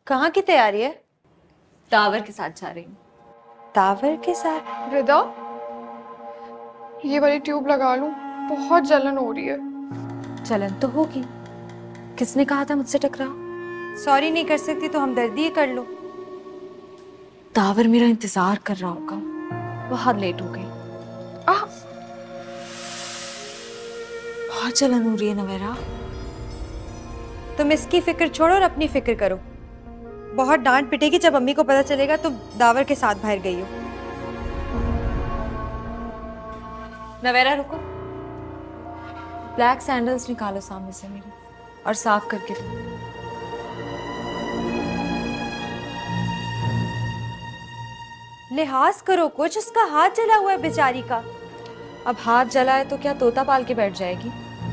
कहाँ की तैयारी है? टावर के साथ जा रही हूँ। टावर के साथ? रिदा, ये वाली ट्यूब लगा लूं? बहुत जलन हो रही है। चलन तो होगी, किसने कहा था मुझसे टकराओ? सॉरी नहीं कर सकती तो हमदर्दी ही कर लो। टावर मेरा इंतजार कर रहा होगा, बहुत लेट हो गई। बहुत जलन हो रही है नवेरा। तुम इसकी फिक्र छोड़ो और अपनी फिक्र करो। बहुत डांट पिटेगी जब अम्मी को पता चलेगा तुम दावर के साथ बाहर गई हो। नवेरा रुको, ब्लैक सैंडल्स निकालो सामने से मेरी और साफ करके दो। लिहाज करो कुछ, उसका हाथ जला हुआ है बेचारी का। अब हाथ जला है तो क्या तोता पाल के बैठ जाएगी?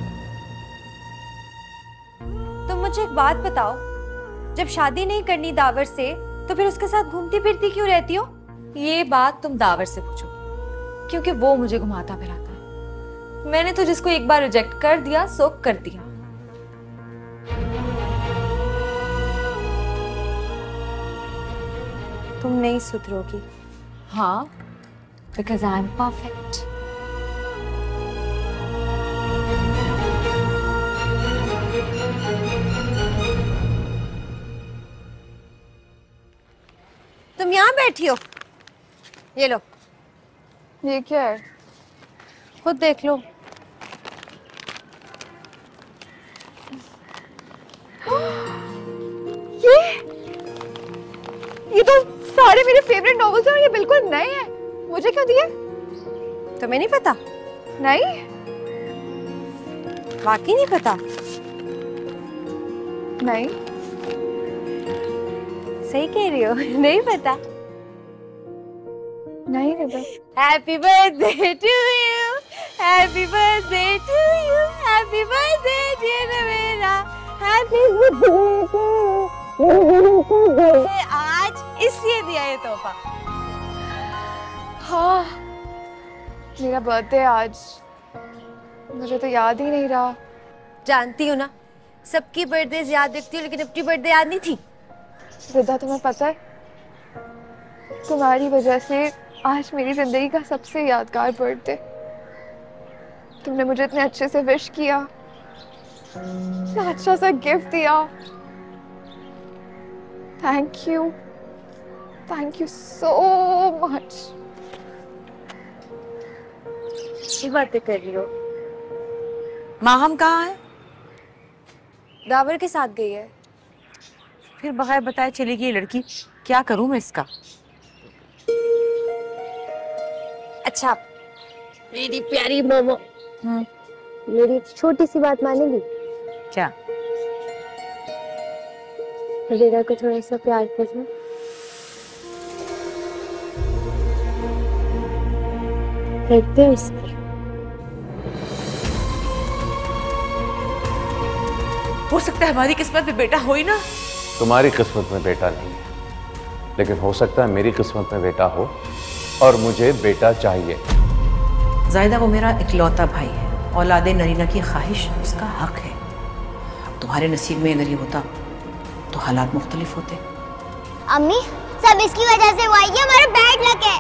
तुम मुझे एक बात बताओ, जब शादी नहीं करनी दावर से तो फिर उसके साथ घूमती फिरती क्यों रहती हो? ये बात तुम दावर से पूछो, क्योंकि वो मुझे घुमाता फिराता है। मैंने तो जिसको एक बार रिजेक्ट कर दिया सो कर दिया। तुम नहीं सुधरोगी। हाँ, बिकॉज आई एम परफेक्ट। तुम यहाँ बैठी हो, ये लो। ये क्या है? खुद देख लो। ये तो सारे मेरे फेवरेट नॉवेल्स हैं और ये बिल्कुल नए हैं। मुझे क्यों दिए? तुम्हें नहीं पता? नहीं, वाकई नहीं पता? नहीं। सही कह रही हो, नहीं पता? नहीं Rida. Happy birthday to you, happy birthday to you, happy birthday dear मेरा, हैप्पी बर्थडे। आज इसलिए दिया ये तोहफा। हाँ, मेरा बर्थडे आज। मुझे तो याद ही नहीं रहा। जानती हूँ ना, सबकी बर्थडे याद रखती हूँ लेकिन अपनी बर्थडे याद नहीं थी। रिदा, तुम्हें पता है, तुम्हारी वजह से आज मेरी जिंदगी का सबसे यादगार बर्थडे। तुमने मुझे इतने अच्छे से विश किया, इतना अच्छा सा गिफ्ट दिया। Thank you so much. अच्छी बातें कर रही हो। माहम कहाँ है? दावर के साथ गई है। फिर बगैर बताए चली गई लड़की, क्या करूं मैं इसका? अच्छा मेरी प्यारी मोमो, मेरी छोटी सी बात मानेगी? क्या? रिदा को थोड़ा सा प्यार करना। देखते हो इसको? हो सकता है हमारी किस्मत में बेटा हो ही ना। तुम्हारी किस्मत में बेटा नहीं है, लेकिन हो सकता है मेरी किस्मत में बेटा हो, और मुझे बेटा चाहिए। जायदा वो मेरा इकलौता भाई है, औलादे नरीना की ख्वाहिश उसका हक है। तुम्हारे नसीब में अगर ये होता तो हालात मुख्तलिफ होते। अम्मी, सब इसकी वजह से हुआ है, ये हमारा बैड लक है।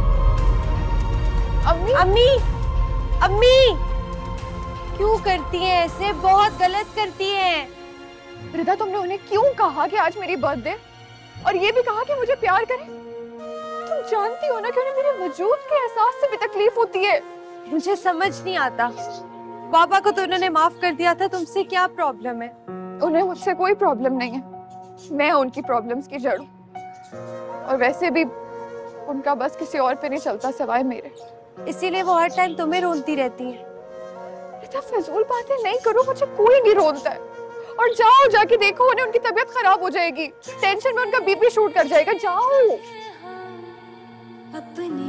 अम्मी, अम्मी, अम्मी क्यों करती हैं ऐसे? बहुत गलत करती हैं। रिदा, तुमने उन्हें क्यों कहा कि आज मेरी बर्थडे, और ये भी कहा कि मुझे प्यार करें? तुम जानती हो ना कि उन्हें मेरे वजूद के एहसास से भी तकलीफ होती है। मुझे समझ नहीं आता। पापा को तो उन्होंने माफ कर दिया था, तुमसे क्या प्रॉब्लम है? उन्हें मुझसे कोई प्रॉब्लम नहीं है, मैं उनकी प्रॉब्लम्स की जड़ हूँ। और वैसे भी उनका बस किसी और पे नहीं चलता सिवाय मेरे। इसीलिए वो हर टाइम तुम्हें रोती रहती है। रिदा, फजूल बातें नहीं करो, मुझे कोई नहीं रोता है। और जाओ, जाके देखो, उन्हें उनकी तबीयत खराब हो जाएगी, टेंशन में उनका बीपी शूट कर जाएगा। जाओ। अपनी